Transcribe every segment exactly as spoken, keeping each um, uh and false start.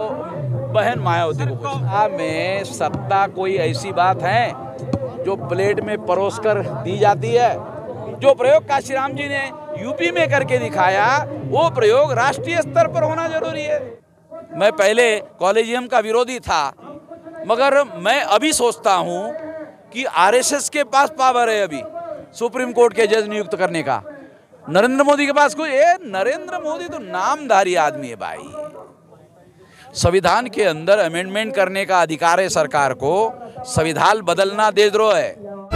बहन मायावती को पूछना में सत्ता कोई ऐसी बात है जो प्लेट में परोस कर दी जाती है। जो प्रयोग काशीराम जी ने यूपी में करके दिखाया वो प्रयोग राष्ट्रीय स्तर पर होना जरूरी है। मैं पहले कॉलेजियम का विरोधी था, मगर मैं अभी सोचता हूं कि आरएसएस के पास पावर है अभी सुप्रीम कोर्ट के जज नियुक्त करने का। नरेंद्र मोदी के पास कोई ए, नरेंद्र मोदी तो नामधारी आदमी है भाई। संविधान के अंदर अमेंडमेंट करने का अधिकार है सरकार को, संविधान बदलना देशद्रोह है।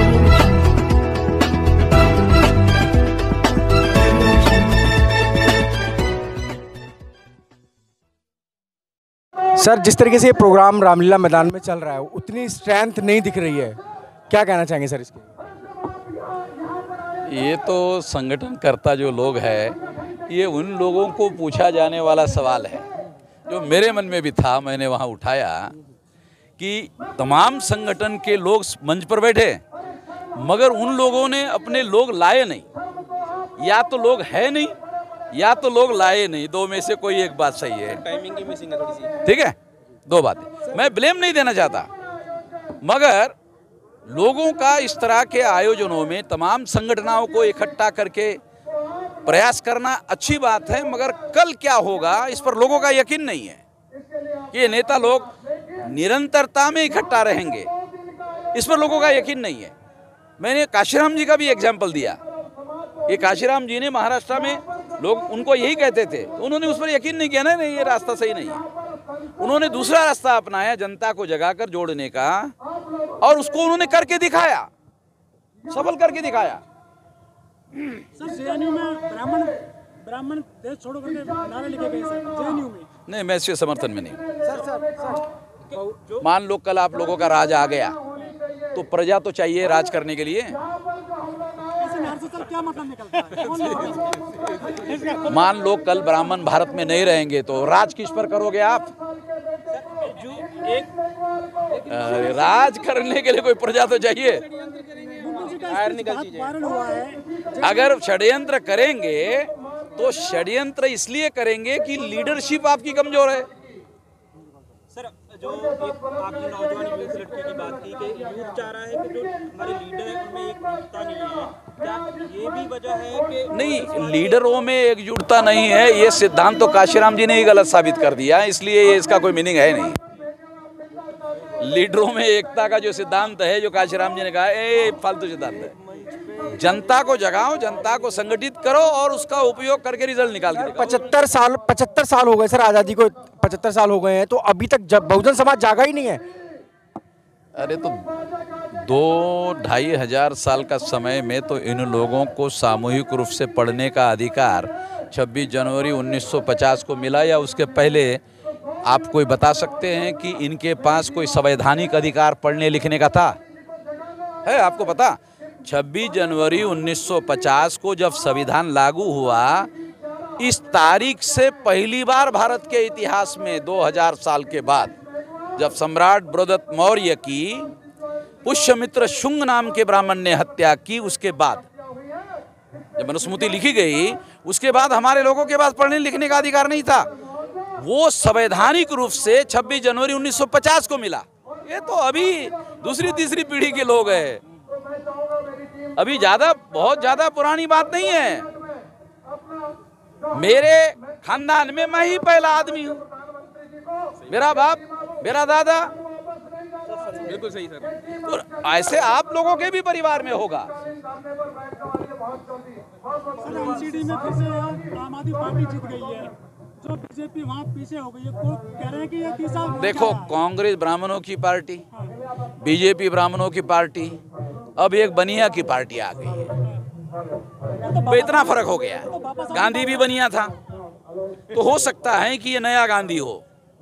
सर, जिस तरीके से ये प्रोग्राम रामलीला मैदान में चल रहा है उतनी स्ट्रेंथ नहीं दिख रही है, क्या कहना चाहेंगे सर इसके? ये तो संगठनकर्ता जो लोग हैं, ये उन लोगों को पूछा जाने वाला सवाल है जो मेरे मन में भी था। मैंने वहाँ उठाया कि तमाम संगठन के लोग मंच पर बैठे, मगर उन लोगों ने अपने लोग लाए नहीं। या तो लोग है नहीं या तो लोग लाए नहीं, दो में से कोई एक बात सही है। टाइमिंग की मिसिंग है थोड़ी सी। ठीक है, दो बातें। मैं ब्लेम नहीं देना चाहता, मगर लोगों का इस तरह के आयोजनों में तमाम संगठनों को इकट्ठा करके प्रयास करना अच्छी बात है, मगर कल क्या होगा इस पर लोगों का यकीन नहीं है कि ये नेता लोग निरंतरता में इकट्ठा रहेंगे। इस पर लोगों का यकीन नहीं है। मैंने काशीराम जी का भी एग्जाम्पल दिया। ये काशीराम जी ने महाराष्ट्र में लोग उनको यही कहते थे, तो उन्होंने उस पर यकीन नहीं किया ना, नहीं ये रास्ता सही नहीं है। उन्होंने दूसरा रास्ता अपनाया, जनता को जगाकर जोड़ने का, और उसको उन्होंने करके दिखाया, सफल करके दिखाया। सर, जेएनयू में ब्राह्मण ब्राह्मण देश छोड़ो करके नारे लिखे गए सर, जेएनयू में। नहीं, मैं इसके समर्थन में नहीं। सर सर सर मान लो कल आप लोगों का राज आ गया तो प्रजा तो चाहिए राज करने के लिए। क्या मतलब निकलता है? मान लो कल ब्राह्मण भारत में नहीं रहेंगे तो राज किस पर करोगे आप? जो एक अरे राज करने के लिए कोई प्रजा तो चाहिए। वायरल हुआ है। अगर षड्यंत्र करेंगे तो षड्यंत्र इसलिए करेंगे कि लीडरशिप आपकी कमजोर है। सर, जो एक आपने नौजवान युवक लड़की की बात की कि यूथ चाह रहा है कि जो हमारे लीडर है उनमें एकजुटता नहीं है, क्या ये भी वजह है कि नहीं, लीडरों में एकजुटता नहीं है, ये सिद्धांत तो काशीराम जी ने ही गलत साबित कर दिया, इसलिए इसका कोई मीनिंग है नहीं। लीडरों में एकता का जो सिद्धांत है, जो काशीराम जी ने कहा, ए फालतू सिद्धांत है। जनता को जगाओ, जनता को संगठित करो और उसका उपयोग करके रिजल्ट निकाल के। पचहत्तर साल पचहत्तर साल हो गए सर आज़ादी को, पचहत्तर साल हो गए हैं, तो अभी तक जब बहुजन समाज जागा ही नहीं है। अरे तो दो ढाई हजार साल का समय में तो इन लोगों को सामूहिक रूप से पढ़ने का अधिकार छब्बीस जनवरी उन्नीस सौ पचास को मिला, या उसके पहले आप कोई बता सकते हैं कि इनके पास कोई संवैधानिक अधिकार पढ़ने लिखने का था? है आपको पता? छब्बीस जनवरी उन्नीस सौ पचास को जब संविधान लागू हुआ, इस तारीख से पहली बार भारत के इतिहास में दो हज़ार साल के बाद जब सम्राट बृहदत्त मौर्य की पुष्यमित्र शुंग नाम के ब्राह्मण ने हत्या की, उसके बाद जब मनुस्मृति लिखी गई, उसके बाद हमारे लोगों के पास पढ़ने लिखने का अधिकार नहीं था। वो संवैधानिक रूप से छब्बीस जनवरी उन्नीस सौ पचास को मिला। ये तो अभी दूसरी तीसरी पीढ़ी के लोग हैं, अभी ज्यादा बहुत ज्यादा पुरानी बात नहीं है। मेरे खानदान में मैं ही पहला आदमी हूँ, मेरा बाप, मेरा दादा। बिल्कुल सही सर। तो ऐसे आप लोगों के भी परिवार में होगा। सर, एनसीडी में फिर से आम आदमी पार्टी जीत गई है, जो बीजेपी वहाँ पीछे हो गई है। को कह रहे हैं कि ये तीसरा देखो, कांग्रेस ब्राह्मणों की पार्टी, बीजेपी ब्राह्मणों की पार्टी, अब एक बनिया की पार्टी आ गई है। तो इतना फर्क हो गया है। गांधी भी बनिया था, तो हो सकता है कि ये नया गांधी हो।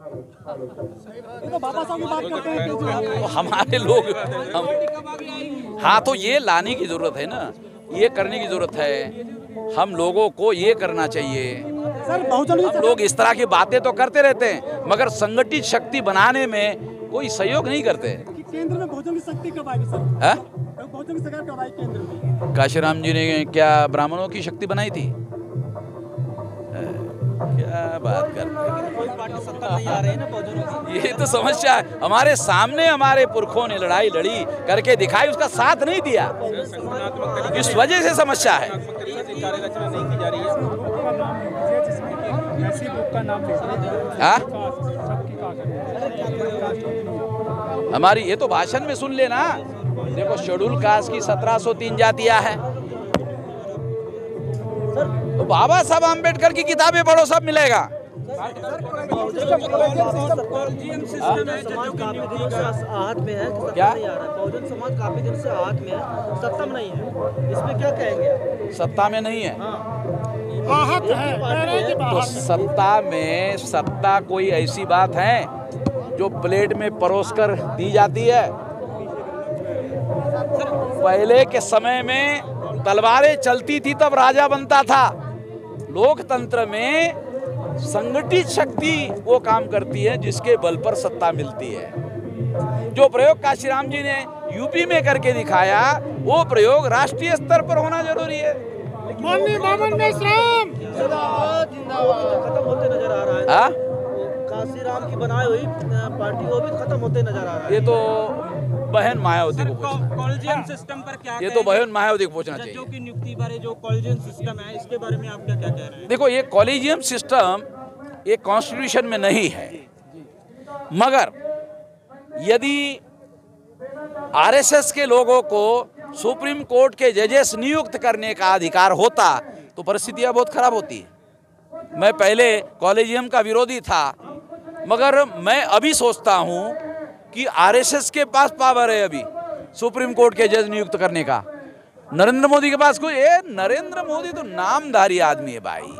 तो बाबा साहब की बात करते हैं कि तो हमारे लोग हम, हाँ, तो ये लाने की जरूरत है ना, ये करने की जरूरत है। हम लोगों को ये करना चाहिए। सर, बहुजन हम लोग इस तरह की बातें तो करते रहते हैं, मगर संगठित शक्ति बनाने में कोई सहयोग नहीं करते। केंद्र में बहुजन की शक्ति कब आएगी सर? है? बहुजन की सरकार कब आएगी केंद्र में? काशीराम जी ने क्या ब्राह्मणों की शक्ति बनाई थी? क्या बात करते हैं, कोई पार्टी सत्ता नहीं आ रही है ना बहुजनों की। ये तो समस्या है। हमारे सामने हमारे पुरखों ने लड़ाई लड़ी करके दिखाई, उसका साथ नहीं दिया, इस वजह से समस्या है। कार्यरचना नहीं की जा रही है। ऐसी बुक का नाम हाँ? हमारी ये तो भाषण में सुन लेना। देखो शेड्यूल कास्ट की सत्रह सौ तीन जातियां हैं, तो बाबा साहब आम्बेडकर की किताबें पढ़ो, सब मिलेगा। आहत में है, क्या? नहीं आ रहा है। बहुजन समाज काफी दिन से आहत में है, सत्ता में नहीं है, इसमें क्या कहेंगे? सत्ता में नहीं है आहत है, कह रहे हैं कि तो आहत है। सत्ता में, सत्ता कोई ऐसी बात है जो प्लेट में परोस कर दी जाती है। पहले के समय में तलवारें चलती थी तब राजा बनता था। लोकतंत्र में संगठित शक्ति वो काम करती है जिसके बल पर सत्ता मिलती है। जो प्रयोग काशीराम जी ने यूपी में करके दिखाया, वो प्रयोग राष्ट्रीय स्तर पर होना जरूरी है। माननीय बामन मेश्राम खत्म होते नजर आ रहा है। हाँ? काशीराम की बनाई हुई पार्टी वो भी खत्म होते नजर आ रहा है। ये तो बहन मायावती को पूछना, कॉलेजियम सिस्टम पर क्या ये तो बहन मायावती को पूछना जजों चाहिए। की नियुक्ति बारे जो कॉलेजियम सिस्टम है, इसके बारे में आप क्या क्या कह रहे हैं? देखो, ये कॉलेजियम सिस्टम ये कॉन्स्टिट्यूशन में नहीं है, मगर यदि आरएसएस के लोगों को सुप्रीम कोर्ट के जजेस नियुक्त करने का अधिकार होता तो परिस्थितियां बहुत खराब होती है। मैं पहले कॉलेजियम का विरोधी था, मगर मैं अभी सोचता हूं कि आरएसएस के पास पावर है अभी सुप्रीम कोर्ट के जज नियुक्त करने का। नरेंद्र मोदी के पास कोई, ए नरेंद्र मोदी तो नामधारी आदमी है भाई।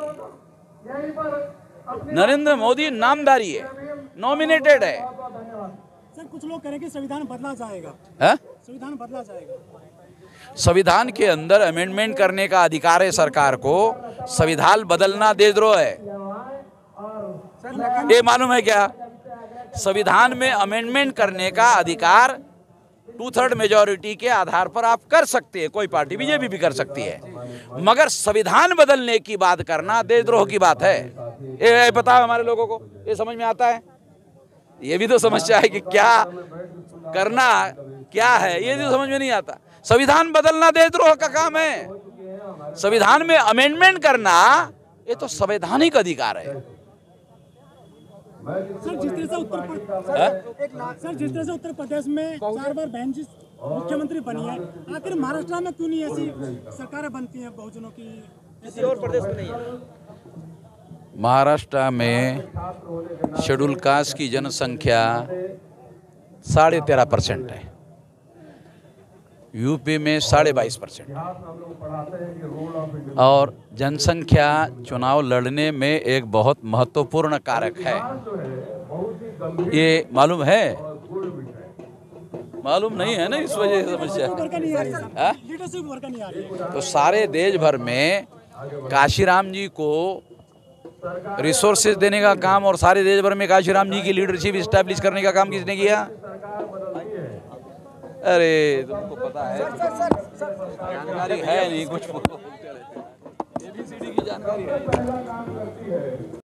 नरेंद्र मोदी नामधारी है, नॉमिनेटेड है। सर कुछ लोग कह रहे हैं कि संविधान बदला जाएगा, है? संविधान बदला जाएगा। संविधान के अंदर अमेंडमेंट करने का अधिकार है सरकार को। संविधान बदलना देशद्रोह है, ये मालूम है क्या? संविधान में अमेंडमेंट करने का अधिकार टू थर्ड मेजॉरिटी के आधार पर आप कर सकते हैं, कोई पार्टी बीजेपी भी कर सकती है, मगर संविधान बदलने की बात करना देशद्रोह की बात है। ये पता है हमारे लोगों को, ये समझ में आता है? ये भी तो समस्या है कि क्या करना क्या है, ये भी तो समझ में नहीं आता। संविधान बदलना देशद्रोह का काम है, संविधान में अमेंडमेंट करना ये तो संवैधानिक अधिकार है। सर जिस तरह से उत्तर प्रदेश सर जिस तरह से उत्तर प्रदेश में चार बार बहन जी मुख्यमंत्री बनी है, आखिर महाराष्ट्र में क्यों नहीं ऐसी सरकारें बनती हैं बहुजनों की? किसी और प्रदेश में नहीं है। महाराष्ट्र में शेड्यूल कास्ट की जनसंख्या साढ़े तेरह परसेंट है, यूपी में साढ़े बाईस परसेंट, और जनसंख्या चुनाव लड़ने में एक बहुत महत्वपूर्ण कारक है। ये मालूम है? मालूम नहीं है ना, इस वजह से समस्या है। लीडरशिप वर्क नहीं आ रही है। तो सारे देश भर में काशीराम जी को रिसोर्सेज देने का काम और सारे देश भर में काशीराम जी की लीडरशिप इस्टेब्लिश करने का काम किसने किया? अरे तुमको पता है, जानकारी है नहीं कुछ, एबीसीडी की जानकारी है।